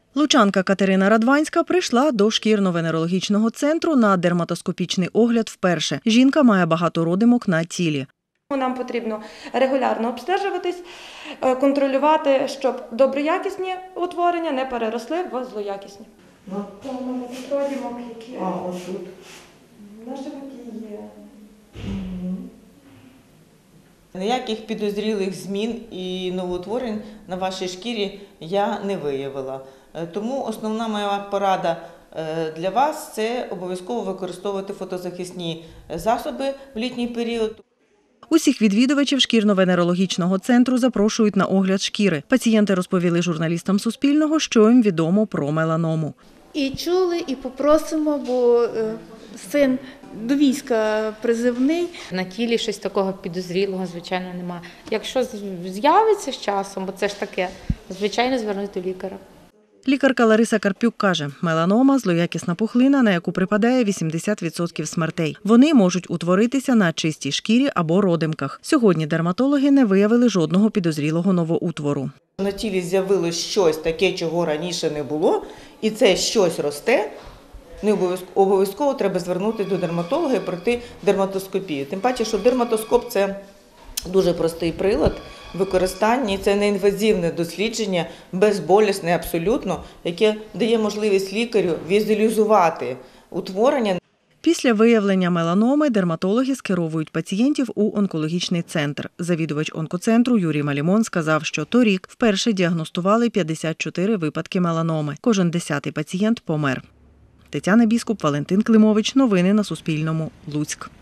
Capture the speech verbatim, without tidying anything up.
Лучанка Катерина Радванська прийшла до шкірно-венерологічного центру на дерматоскопічний огляд вперше. Жінка має багато родимок на тілі. Нам потрібно регулярно обстежуватись, контролювати, щоб доброякісні утворення не переросли в злоякісні. Ну, Там родимок, які а ось тут. на животі є. Ніяких підозрілих змін і новоутворень на вашій шкірі я не виявила. Тому основна моя порада для вас – це обов'язково використовувати фотозахисні засоби в літній період. Усіх відвідувачів шкірно-венерологічного центру запрошують на огляд шкіри. Пацієнти розповіли журналістам Суспільного, що їм відомо про меланому. І чули, і попросимо, бо син до війська призивний. На тілі щось такого підозрілого, звичайно, немає. Якщо з'явиться з часом, бо це ж таке, звичайно, звернути до лікаря. Лікарка Лариса Карпюк каже, меланома – злоякісна пухлина, на яку припадає вісімдесят відсотків смертей. Вони можуть утворитися на чистій шкірі або родимках. Сьогодні дерматологи не виявили жодного підозрілого новоутвору. На тілі з'явилось щось таке, чого раніше не було, і це щось росте, не обов'язково, обов'язково треба звернутися до дерматолога і пройти дерматоскопію. Тим паче, що дерматоскоп – це дуже простий прилад використання, це неінвазивне дослідження, безболісне абсолютно, яке дає можливість лікарю візуалізувати утворення. Після виявлення меланоми дерматологи скеровують пацієнтів у онкологічний центр. Завідувач онкоцентру Юрій Малімон сказав, що торік вперше діагностували п'ятдесят чотири випадки меланоми. Кожен десятий пацієнт помер. Тетяна Біскуп, Валентин Климович. Новини на Суспільному. Луцьк.